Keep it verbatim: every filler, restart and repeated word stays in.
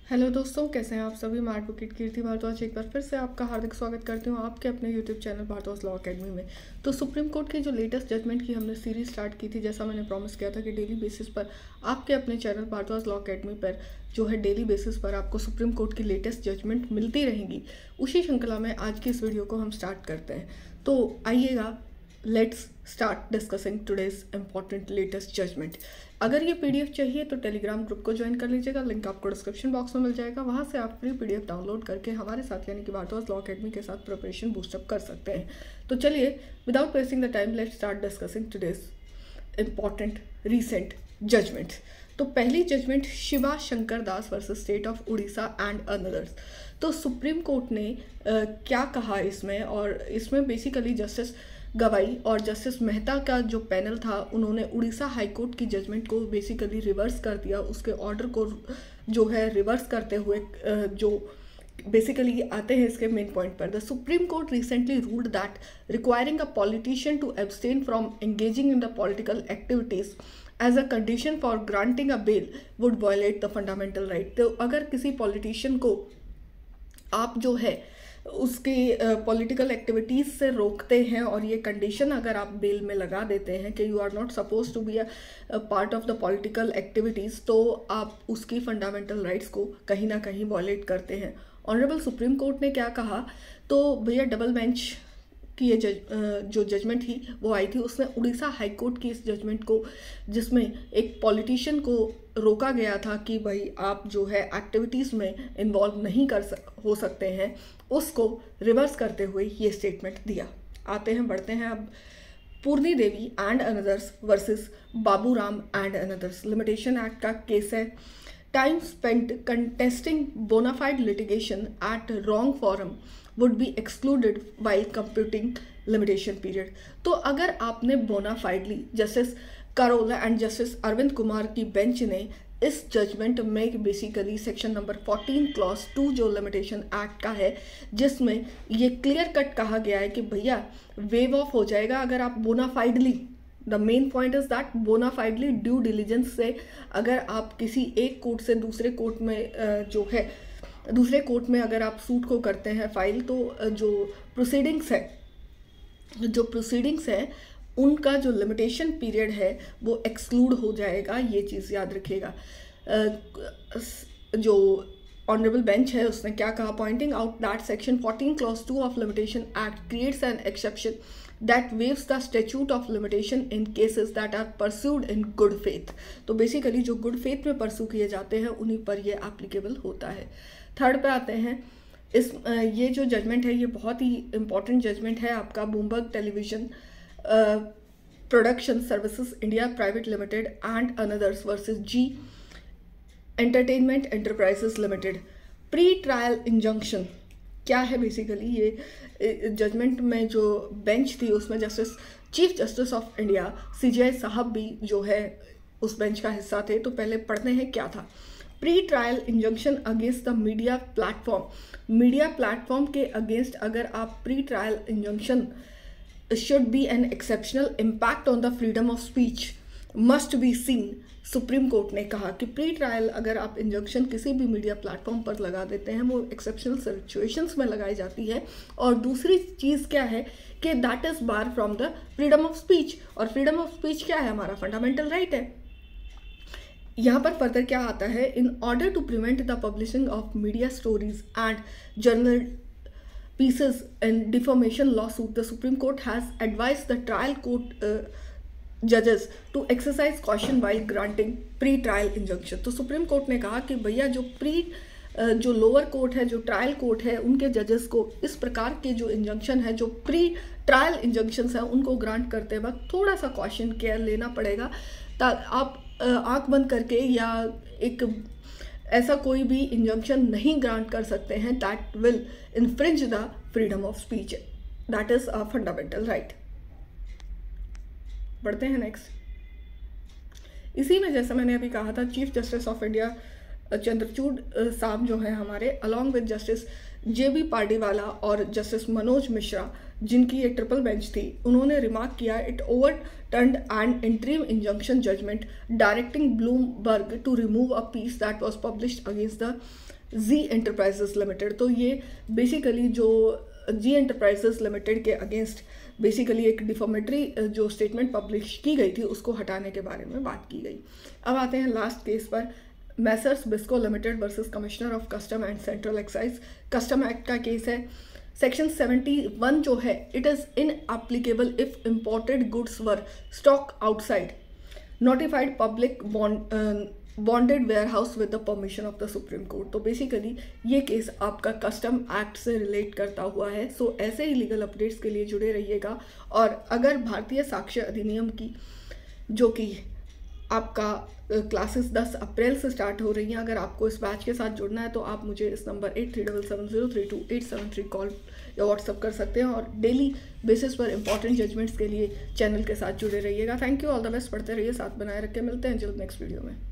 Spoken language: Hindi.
हेलो दोस्तों, कैसे हैं आप सभी। मैं एडवोकेट कीर्ति भारद्वाज एक बार फिर से आपका हार्दिक स्वागत करती हूं आपके अपने YouTube channel Bhardwaj law academy में। तो सुप्रीम कोर्ट की जो लेटेस्ट जजमेंट की हमने सीरीज स्टार्ट की थी, जैसा मैंने प्रॉमिस किया था कि डेली बेसिस पर आपके अपने चैनल भारद्वाज लॉ अकेडमी पर जो है डेली बेसिस पर आपको सुप्रीम कोर्ट की लेटेस्ट जजमेंट मिलती रहेंगी। उसी श्रृंखला में आज की इस वीडियो को हम स्टार्ट करते हैं। तो आइएगा, let's start discussing today's important latest judgment. अगर ये पीडीएफ चाहिए तो टेलीग्राम ग्रुप को ज्वाइन कर लीजिएगा, लिंक आपको डिस्क्रिप्शन बॉक्स में मिल जाएगा। वहाँ से आप फ्री पीडीएफ डाउनलोड करके हमारे साथ यानी कि भारद्वाज लॉ अकेडमी के साथ प्रिपरेशन बूस्टअप कर सकते हैं। तो चलिए, without wasting the time, let's start discussing today's important recent judgment. तो पहली judgment Shiva Shankar Das versus state of Orissa and others. तो सुप्रीम कोर्ट ने आ, क्या कहा इसमें, और इसमें बेसिकली जस्टिस गवाई और जस्टिस मेहता का जो पैनल था, उन्होंने उड़ीसा हाई कोर्ट की जजमेंट को बेसिकली रिवर्स कर दिया। उसके ऑर्डर को जो है रिवर्स करते हुए जो बेसिकली आते हैं इसके मेन पॉइंट पर। The supreme court recently ruled that requiring a politician to abstain from engaging in the political activities as a condition for granting a bail would violate the fundamental right. तो अगर किसी पॉलिटिशियन को आप जो है उसकी पॉलिटिकल एक्टिविटीज़ से रोकते हैं और ये कंडीशन अगर आप बेल में लगा देते हैं कि you are not suppose to be a part of the political activities, तो आप उसकी फंडामेंटल राइट्स को कहीं ना कहीं वॉयलेट करते हैं। ऑनरेबल सुप्रीम कोर्ट ने क्या कहा, तो भैया डबल बेंच की ये जज जो जजमेंट थी वो आई थी, उसने उड़ीसा हाई कोर्ट की इस जजमेंट को, जिसमें एक पॉलिटिशियन को रोका गया था कि भाई आप जो है एक्टिविटीज़ में इन्वॉल्व नहीं कर सक हो सकते हैं, उसको रिवर्स करते हुए ये स्टेटमेंट दिया। आते हैं, बढ़ते हैं अब। Purni Devi and others versus Baburam and others limitation act का केस है। Time spent contesting bona fide litigation at wrong forum would be excluded while computing limitation period. तो अगर आपने bona fidely, justice Karola and justice Arvind Kumar की बेंच ने इस जजमेंट में basically section number fourteen clause two जो लिमिटेशन एक्ट का है, जिसमें ये क्लियर कट कहा गया है कि भैया वेव ऑफ हो जाएगा अगर आप bona fidely, the main point is that bona fidely due diligence से अगर आप किसी एक कोर्ट से दूसरे कोर्ट में जो है दूसरे कोर्ट में अगर आप सूट को करते हैं फाइल, तो जो प्रोसीडिंग्स है जो प्रोसीडिंग्स है उनका जो लिमिटेशन पीरियड है वो एक्सक्लूड हो जाएगा। ये चीज़ याद रखिएगा। जो ऑनरेबल बेंच है उसने क्या कहा, pointing out that section fourteen clause two of limitation act creates an exception that waives the statute of limitation in cases that are pursued in good faith. तो बेसिकली जो गुड फेथ में परस्यू किए जाते हैं उन्हीं पर ये एप्लीकेबल होता है। थर्ड पे आते हैं। इस ये जो जजमेंट है ये बहुत ही इंपॉर्टेंट जजमेंट है आपका। Bloomberg television production services India private limited and others versus Zee entertainment enterprises limited. Pre trial injunction क्या है, बेसिकली ये जजमेंट में जो बेंच थी उसमें justice chief justice of India CJI साहब भी जो है उस बेंच का हिस्सा थे। तो पहले पढ़ते हैं क्या था। Pre trial injunction against the media platform. Media platform के अगेंस्ट अगर आप pre trial injunction should be an exceptional impact on the freedom of speech must be seen. Supreme court ने कहा कि प्री ट्रायल अगर आप इंजंक्शन किसी भी मीडिया प्लेटफॉर्म पर लगा देते हैं वो एक्सेप्शनल सिचुएशंस में लगाई जाती है। और दूसरी चीज़ क्या है कि that is bar from the freedom of speech. और फ्रीडम ऑफ स्पीच क्या है, हमारा फंडामेंटल राइट है। यहाँ पर फर्दर क्या आता है, in order to prevent the publishing of media stories and journal pieces in defamation lawsuit, the Supreme Court has advised the trial court uh, judges to exercise caution while granting pre-trial injunction। तो सुप्रीम कोर्ट ने कहा कि भैया जो प्री जो लोअर कोर्ट है, जो ट्रायल कोर्ट है, उनके जजेस को इस प्रकार के जो इंजंक्शन है, जो प्री ट्रायल इंजंक्शंस हैं, उनको ग्रांट करते वक्त थोड़ा सा कॉशन केयर लेना पड़ेगा। आप आंख बंद करके या एक ऐसा कोई भी इंजंक्शन नहीं ग्रांट कर सकते हैं that will infringe the freedom of speech, that is a fundamental right. बढ़ते हैं नेक्स्ट। इसी में जैसा मैंने अभी कहा था, chief justice of India Chandrachud साहब जो है हमारे, along with justice J B Pardiwala और जस्टिस मनोज मिश्रा, जिनकी ये ट्रिपल बेंच थी, उन्होंने रिमार्क किया, it overturned an interim injunction judgment directing Bloomberg to remove a piece that was published against the Zee enterprises limited. तो ये बेसिकली जो जी एंटरप्राइजेस लिमिटेड के अगेंस्ट बेसिकली एक डिफॉर्मेटरी जो स्टेटमेंट पब्लिश की गई थी उसको हटाने के बारे में बात की गई। अब आते हैं लास्ट केस पर, messrs Bisco limited versus commissioner of custom and central excise. Custom act का केस है। सेक्शन सेवेंटी वन जो है, it is inapplicable if imported goods were stock outside notified public bond bonded warehouse with the permission of the supreme court. तो बेसिकली ये केस आपका कस्टम एक्ट से रिलेट करता हुआ है। सो so, ऐसे ही लीगल अपडेट्स के लिए जुड़े रहिएगा। और अगर भारतीय साक्ष्य अधिनियम की जो कि आपका क्लासेस दस अप्रैल से स्टार्ट हो रही हैं, अगर आपको इस बैच के साथ जुड़ना है तो आप मुझे इस number eight three double seven zero three two eight seven three call या व्हाट्सअप कर सकते हैं और डेली बेसिस पर इंपॉर्टेंट जजमेंट्स के लिए चैनल के साथ जुड़े रहिएगा। Thank you, all the best, पढ़ते रहिए, साथ बनाए रख के मिलते हैं जल्द नेक्स्ट वीडियो में।